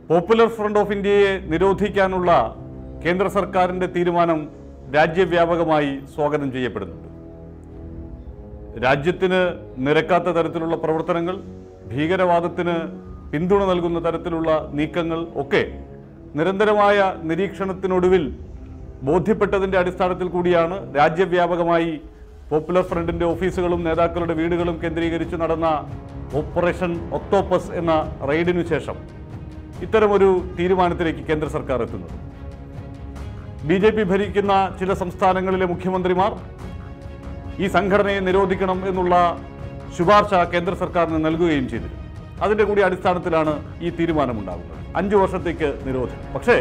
Popular front of ഇന്ത്യയെ നിരോധിക്കാനുള്ള കേന്ദ്ര സർക്കാരിൻ്റെ തീരുമാനം രാജ്യവ്യാപകമായി സ്വാഗതം ചെയ്യപ്പെടുന്നുണ്ട്. രാജ്യത്തിന് നിരക്കാത്ത തരത്തിലുള്ള പ്രവർത്തനങ്ങൾ, ഭീകരവാദത്തിന് പിന്തുണ നൽകുന്ന തരത്തിലുള്ള നീക്കങ്ങൾ ഒക്കെ നിരന്തരമായ നിരീക്ഷണത്തിനൊടുവിൽ ബോധ്യപ്പെട്ടതിൻ്റെ അടിസ്ഥാനത്തിൽ കൂടിയാണ് രാജ്യവ്യാപകമായി പോപ്പുലർ ഫ്രണ്ടിൻ്റെ ഓഫീസുകളും നേതാക്കളുടെ വീടുകളും കേന്ദ്രീകരിച്ച് നടന്ന ഓപ്പറേഷൻ ഒക്ടോപ്പസ് എന്ന റെയ്ഡിനു ശേഷം ഇത്തരമൊരു തീരുമാനത്തിലേക്ക് കേന്ദ്ര സർക്കാർ എത്തുന്നത്. BJP ഭരിക്കുന്ന ചില സംസ്ഥാനങ്ങളിലെ മുഖ്യമന്ത്രിമാർ ഈ സംഘടനയെ നിരോധിക്കണം എന്നുള്ള ശുപാർശ കേന്ദ്ര സർക്കാരിന് നൽകുകയും ചെയ്തിരുന്നു. അതിൻ്റെ കൂടി അടിസ്ഥാനത്തിലാണ് ഈ തീരുമാനമുണ്ടാകുന്നത്. 5 വർഷത്തേക്ക് നിരോധനം. പക്ഷേ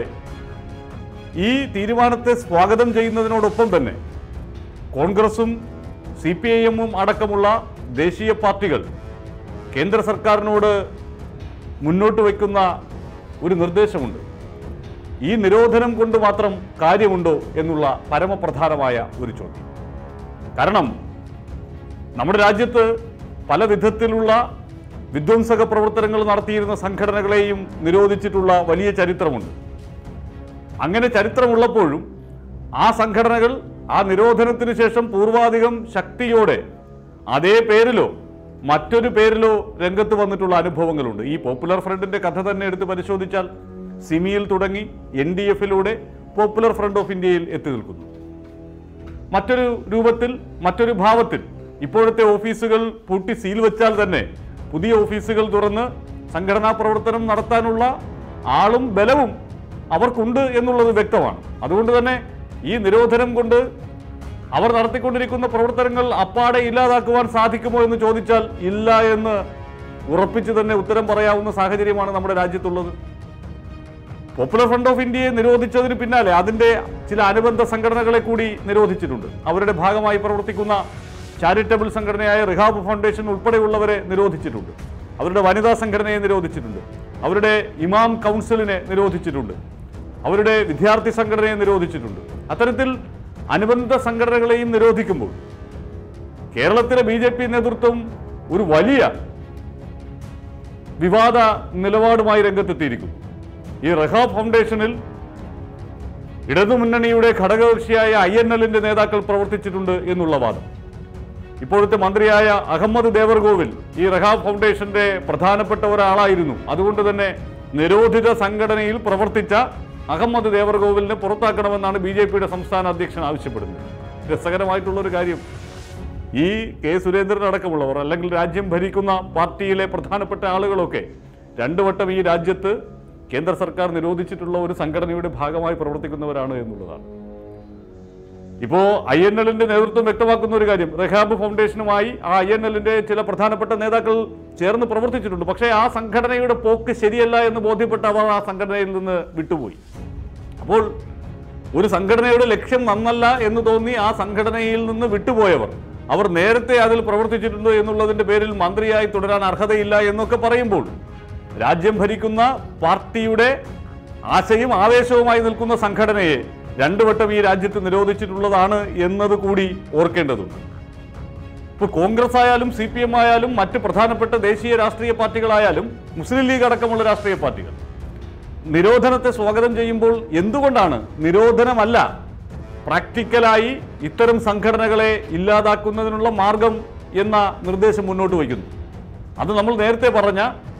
ഈ തീരുമാനത്തെ സ്വാഗതം ചെയ്യുന്നതിനോടൊപ്പം തന്നെ കോൺഗ്രസും CPIM അടക്കമുള്ള ദേശീയ പാർട്ടികൾ കേന്ദ്ര സർക്കാരിനോട് മുന്നോട്ട് വയ്ക്കുന്ന ഒരു നിർദ്ദേശമുണ്ട്. ഈ നിരോധനം കൊണ്ട് മാത്രം കാര്യമുണ്ടോ എന്നുള്ള പരമപ്രധാനമായ ഒരു ചോദ്യം. കാരണം നമ്മുടെ രാജ്യത്ത് പല വിധത്തിലുള്ള വിധ്വംസക പ്രവർത്തനങ്ങൾ നടത്തിയിരുന്ന സംഘടനകളെയും നിരോധിച്ചിട്ടുള്ള വലിയ ചരിത്രമുണ്ട്. അങ്ങനെ ചരിത്രമുള്ളപ്പോഴും ആ സംഘടനകൾ ആ നിരോധനത്തിന് ശേഷം പൂർവാധികം ശക്തിയോടെ അതേ പേരിലോ മറ്റൊരു പേരിലോ രംഗത്ത് വന്നിട്ടുള്ള അനുഭവങ്ങളുണ്ട്. ഈ പോപ്പുലർ ഫ്രണ്ടിൻ്റെ കഥ തന്നെ എടുത്ത് പരിശോധിച്ചാൽ സിമിയിൽ തുടങ്ങി NDF-ലൂടെ പോപ്പുലർ ഫ്രണ്ട് ഓഫ് ഇന്ത്യയിൽ എത്തി നിൽക്കുന്നു. മറ്റൊരു രൂപത്തിൽ, മറ്റൊരു ഭാവത്തിൽ ഇപ്പോഴത്തെ ഓഫീസുകൾ പൂട്ടി സീൽ വെച്ചാൽ തന്നെ പുതിയ ഓഫീസുകൾ തുറന്ന് സംഘടനാ പ്രവർത്തനം നടത്താനുള്ള ആളും ബലവും അവർക്കുണ്ട് എന്നുള്ളത് വ്യക്തമാണ്. അതുകൊണ്ട് തന്നെ ഈ നിരോധനം കൊണ്ട് അവർ നടത്തിക്കൊണ്ടിരിക്കുന്ന പ്രവർത്തനങ്ങൾ അപ്പാടെ ഇല്ലാതാക്കുവാൻ സാധിക്കുമോ എന്ന് ചോദിച്ചാൽ ഇല്ല എന്ന് ഉറപ്പിച്ച് തന്നെ ഉത്തരം പറയാവുന്ന സാഹചര്യമാണ് നമ്മുടെ രാജ്യത്തുള്ളത്. പോപ്പുലർ ഫ്രണ്ട് ഓഫ് ഇന്ത്യയെ നിരോധിച്ചതിന് പിന്നാലെ അതിൻ്റെ ചില അനുബന്ധ സംഘടനകളെ കൂടി നിരോധിച്ചിട്ടുണ്ട്. അവരുടെ ഭാഗമായി പ്രവർത്തിക്കുന്ന ചാരിറ്റബിൾ സംഘടനയായ റിഹാബ് ഫൗണ്ടേഷൻ ഉൾപ്പെടെയുള്ളവരെ നിരോധിച്ചിട്ടുണ്ട്. അവരുടെ വനിതാ സംഘടനയെ നിരോധിച്ചിട്ടുണ്ട്. അവരുടെ ഇമാം കൗൺസിലിനെ നിരോധിച്ചിട്ടുണ്ട്. അവരുടെ വിദ്യാർത്ഥി സംഘടനയെ നിരോധിച്ചിട്ടുണ്ട്. അത്തരത്തിൽ അനുബന്ധ സംഘടനകളെയും നിരോധിക്കുമ്പോൾ കേരളത്തിലെ BJP നേതൃത്വം ഒരു വലിയ വിവാദ നിലപാടുമായി രംഗത്തെത്തിയിരിക്കുന്നു. ഈ റിഹാബ് ഫൗണ്ടേഷനിൽ ഇടതുമുന്നണിയുടെ ഘടകകക്ഷിയായ INL-ന്റെ നേതാക്കൾ പ്രവർത്തിച്ചിട്ടുണ്ട് എന്നുള്ള വാദം. ഇപ്പോഴത്തെ മന്ത്രിയായ അഹമ്മദ് ദേവർകോവിൽ ഈ റിഹാബ് ഫൗണ്ടേഷന്റെ പ്രധാനപ്പെട്ട ഒരാളായിരുന്നു. അതുകൊണ്ട് തന്നെ നിരോധിത സംഘടനയിൽ പ്രവർത്തിച്ച അഹമ്മദ് ദേവർകോവിലിനെ പുറത്താക്കണമെന്നാണ് BJP-യുടെ സംസ്ഥാന അധ്യക്ഷൻ ആവശ്യപ്പെടുന്നത്. രസകരമായിട്ടുള്ളൊരു കാര്യം, ഈ K. സുരേന്ദ്രൻ അടക്കമുള്ളവർ അല്ലെങ്കിൽ രാജ്യം ഭരിക്കുന്ന പാർട്ടിയിലെ പ്രധാനപ്പെട്ട ആളുകളൊക്കെ 2 വട്ടം ഈ രാജ്യത്ത് കേന്ദ്ര സർക്കാർ നിരോധിച്ചിട്ടുള്ള ഒരു സംഘടനയുടെ ഭാഗമായി പ്രവർത്തിക്കുന്നവരാണ് എന്നുള്ളതാണ്. ഇപ്പോൾ INL-ന്റെ നേതൃത്വം വ്യക്തമാക്കുന്ന ഒരു കാര്യം, റിഹാബ് ഫൗണ്ടേഷനുമായി ആ INL-ന്റെ ചില പ്രധാനപ്പെട്ട നേതാക്കൾ ചേർന്ന് പ്രവർത്തിച്ചിട്ടുണ്ട്. പക്ഷേ ആ സംഘടനയുടെ പോക്ക് ശരിയല്ല എന്ന് ബോധ്യപ്പെട്ട അവർ ആ സംഘടനയിൽ നിന്ന് വിട്ടുപോയി. അപ്പോൾ ഒരു സംഘടനയുടെ ലക്ഷ്യം നന്നല്ല എന്ന് തോന്നി ആ സംഘടനയിൽ നിന്ന് വിട്ടുപോയവർ, അവർ നേരത്തെ അതിൽ പ്രവർത്തിച്ചിട്ടുണ്ടോ എന്നുള്ളതിൻ്റെ പേരിൽ മന്ത്രിയായി തുടരാൻ അർഹതയില്ല എന്നൊക്കെ പറയുമ്പോൾ രാജ്യം ഭരിക്കുന്ന പാർട്ടിയുടെ ആശയും ആവേശവുമായി നിൽക്കുന്ന സംഘടനയെ 2 വട്ടം ഈ രാജ്യത്ത് നിരോധിച്ചിട്ടുള്ളതാണ് എന്നത് കൂടി ഓർക്കേണ്ടതുണ്ട്. ഇപ്പോൾ കോൺഗ്രസ് ആയാലും CPM ആയാലും മറ്റ് പ്രധാനപ്പെട്ട ദേശീയ രാഷ്ട്രീയ പാർട്ടികളായാലും മുസ്ലിം ലീഗ് അടക്കമുള്ള രാഷ്ട്രീയ പാർട്ടികൾ നിരോധനത്തെ സ്വാഗതം ചെയ്യുമ്പോൾ എന്തുകൊണ്ടാണ് നിരോധനമല്ല പ്രാക്ടിക്കലായി ഇത്തരം സംഘടനകളെ ഇല്ലാതാക്കുന്നതിനുള്ള മാർഗം എന്ന നിർദ്ദേശം മുന്നോട്ട് വയ്ക്കുന്നു? അത് നമ്മൾ നേരത്തെ പറഞ്ഞ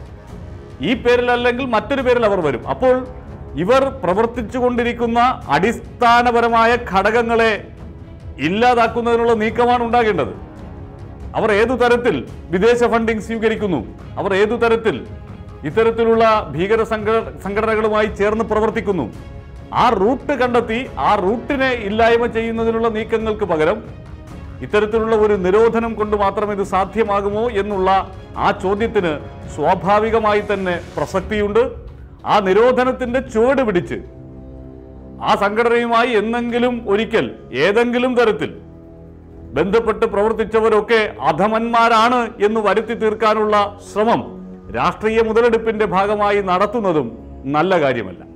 ഈ പേരിലല്ലെങ്കിൽ മറ്റൊരു പേരിൽ അവർ വരും. അപ്പോൾ ഇവർ പ്രവർത്തിച്ചു കൊണ്ടിരിക്കുന്ന അടിസ്ഥാനപരമായ ഘടകങ്ങളെ ഇല്ലാതാക്കുന്നതിനുള്ള നീക്കമാണ് ഉണ്ടാകേണ്ടത്. അവർ ഏതു തരത്തിൽ വിദേശ ഫണ്ടിങ് സ്വീകരിക്കുന്നു, അവർ ഏതു തരത്തിൽ ഇത്തരത്തിലുള്ള ഭീകര സംഘടനകളുമായി ചേർന്ന് പ്രവർത്തിക്കുന്നു, ആ റൂട്ട് കണ്ടെത്തി ആ റൂട്ടിനെ ഇല്ലായ്മ ചെയ്യുന്നതിനുള്ള നീക്കങ്ങൾക്ക് പകരം ഇത്തരത്തിലുള്ള ഒരു നിരോധനം കൊണ്ട് മാത്രം ഇത് സാധ്യമാകുമോ എന്നുള്ള ആ ചോദ്യത്തിന് സ്വാഭാവികമായി തന്നെ പ്രസക്തിയുണ്ട്. ആ നിരോധനത്തിൻ്റെ ചുവട് പിടിച്ച് ആ സംഘടനയുമായി എന്നെങ്കിലും ഒരിക്കൽ ഏതെങ്കിലും തരത്തിൽ ബന്ധപ്പെട്ട് പ്രവർത്തിച്ചവരൊക്കെ അധമന്മാരാണ് എന്ന് വരുത്തി തീർക്കാനുള്ള ശ്രമം രാഷ്ട്രീയ മുതലെടുപ്പിന്റെ ഭാഗമായി നടത്തുന്നതും നല്ല കാര്യമല്ല.